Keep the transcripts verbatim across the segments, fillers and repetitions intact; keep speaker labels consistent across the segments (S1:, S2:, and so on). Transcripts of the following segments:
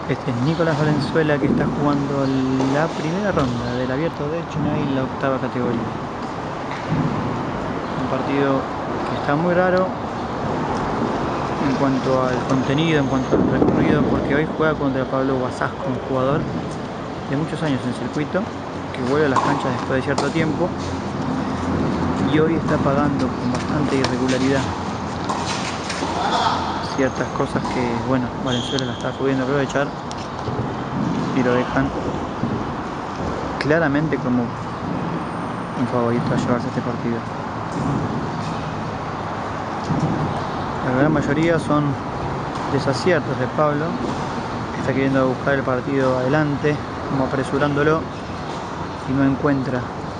S1: Este es Nicolás Valenzuela, que está jugando la primera ronda del Abierto de Chennai, la octava categoría. Un partido que está muy raro en cuanto al contenido, en cuanto al recorrido, porque hoy juega contra Pablo Wasasco, un jugador de muchos años en circuito, que vuelve a las canchas después de cierto tiempo, y hoy está pagando con bastante irregularidad ciertas cosas que, bueno, Valenzuela la está pudiendo aprovechar y lo dejan claramente como un favorito a llevarse este partido. La gran mayoría son desaciertos de Pablo, que está queriendo buscar el partido adelante, como apresurándolo, y no encuentra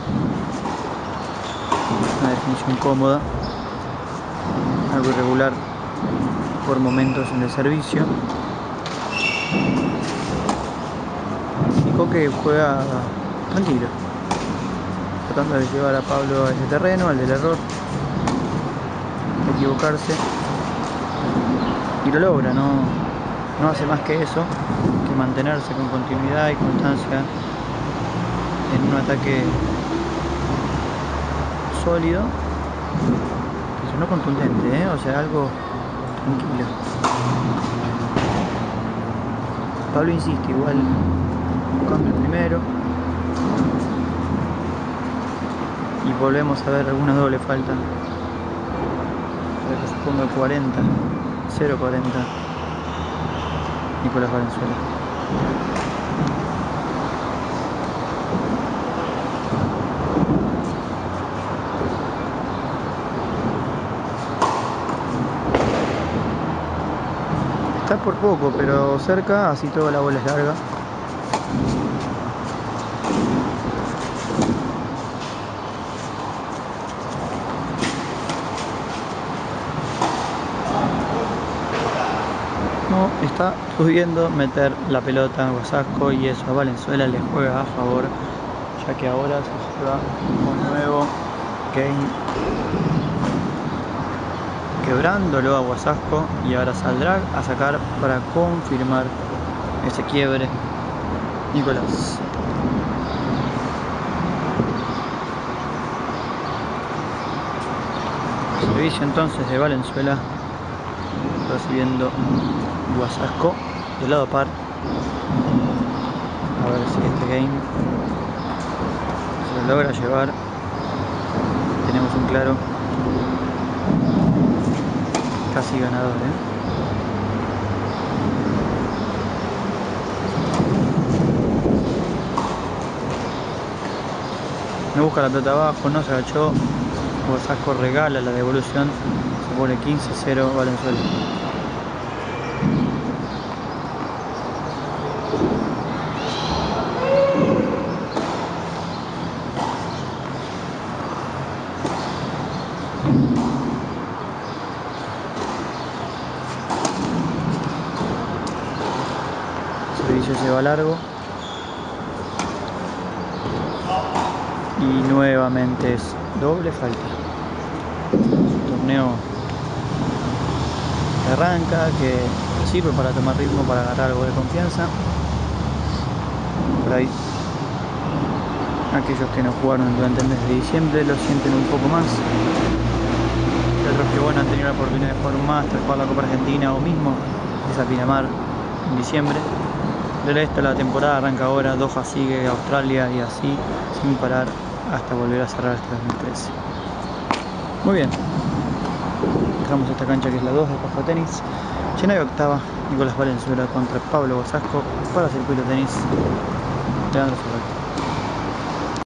S1: una definición cómoda, algo irregular por momentos en el servicio. Y Coque juega tranquilo, tratando de llevar a Pablo a ese terreno, al del error, de equivocarse, y lo logra. No, no hace más que eso, que mantenerse con continuidad y constancia en un ataque sólido, pero no contundente, ¿eh? O sea, algo tranquilo. Pablo insiste, igual buscando el primero, y volvemos a ver alguna doble falta para que se ponga cuarenta, cero cuarenta Nicolás Valenzuela. Está por poco, pero cerca, así toda la bola es larga. No está pudiendo meter la pelota a Wasasco, y eso a Valenzuela le juega a favor, ya que ahora se lleva un nuevo game, quebrándolo a Wasasco, y ahora saldrá a sacar para confirmar ese quiebre Nicolás. Servicio entonces de Valenzuela, recibiendo Wasasco del lado par. A ver si este game se lo logra llevar. Tenemos un claro casi ganador, ¿eh? No busca la pelota abajo, no se agachó. Wasasco regala la devolución, se pone quince cero Valenzuela. El servicio se va largo. Y nuevamente es doble falta. Un torneo que arranca, que sirve para tomar ritmo, para agarrar algo de confianza. Por ahí aquellos que no jugaron durante el mes de diciembre lo sienten un poco más. Y otros que, bueno, han tenido la oportunidad de jugar un Master, jugar la Copa Argentina o mismo esa Pinamar en diciembre. Del resto la temporada arranca ahora, Doha sigue, Australia, y así sin parar hasta volver a cerrar este dos mil trece. Muy bien, dejamos esta cancha, que es la dos de Pajo Tenis. Chennai octava, Nicolás Valenzuela contra Pablo Wasasco para Circuito Tenis. Leandro Ferrari.